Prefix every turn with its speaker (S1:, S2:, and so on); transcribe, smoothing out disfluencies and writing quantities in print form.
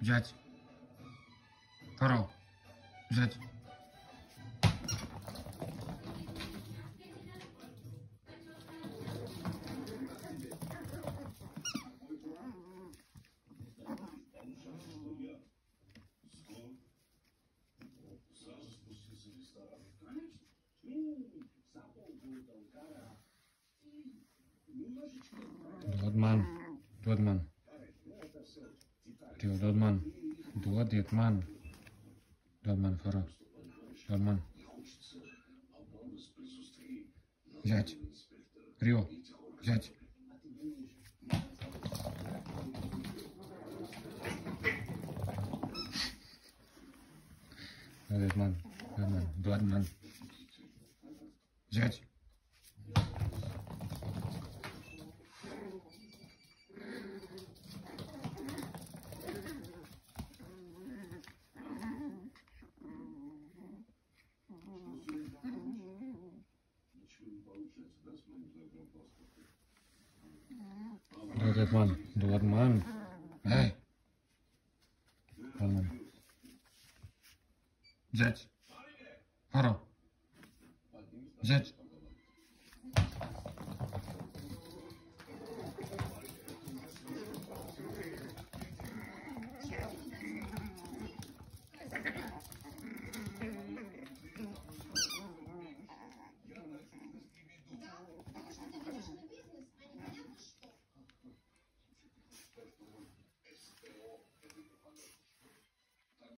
S1: Взять. Пора. Взять. Dodman. Dodman. Tio, Dodman. Dodiet man. Dodman, Faro. Dodman. Взять. Рио. Взять. Додman. Додman. Додman. Взять. Додman. Додman. Эй. Додman. Взять. Пора. Взять.